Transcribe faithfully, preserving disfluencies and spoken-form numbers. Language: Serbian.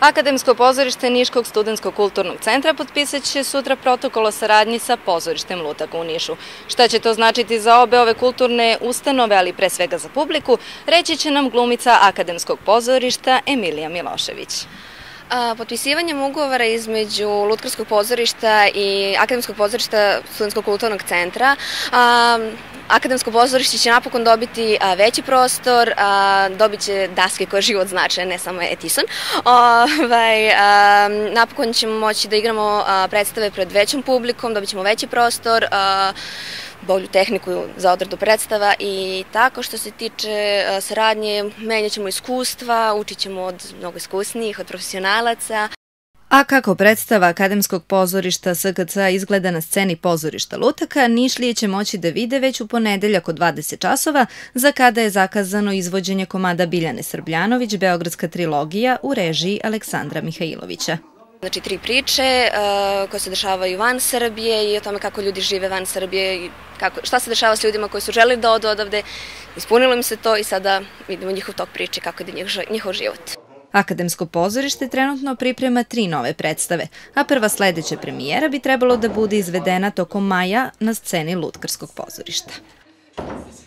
Akademsko pozorište Niškog studentskog kulturnog centra potpisat će sutra protokol o saradnji sa pozorištem Lutak u Nišu. Šta će to značiti za obe ove kulturne ustanove, ali pre svega za publiku, reći će nam glumica Akademskog pozorišta Emilija Milošević. Potpisivanjem ugovora između Lutkarskog pozorišta i Akademskog pozorišta Studentskog kulturnog centra Akademsko pozorište će napokon dobiti veći prostor, dobit će daske koje život znače, ne samo Etison. Napokon ćemo moći da igramo predstave pred većom publikom, dobit ćemo veći prostor, bolju tehniku za odradu predstava i tako. Što se tiče saradnje, menjat ćemo iskustva, učit ćemo od mnogo iskusnijih, od profesionalaca. A kako predstava Akademskog pozorišta S K C izgleda na sceni pozorišta Lutaka, Nišlije će moći da vide već u ponedeljak od dvadeset časova, za kada je zakazano izvođenje komada Biljane Srbljanović, Beogradska trilogija u režiji Aleksandra Mihajlovića. Znači, tri priče koje se dešavaju van Srbije i o tome kako ljudi žive van Srbije i šta se dešava s ljudima koji su želeli da odu odavde. Ispunilo im se to i sada vidimo njihov tok priče, kako je njihov život. Akademsko pozorište trenutno priprema tri nove predstave, a prva sledeća premijera bi trebalo da bude izvedena tokom maja na sceni Lutkarskog pozorišta.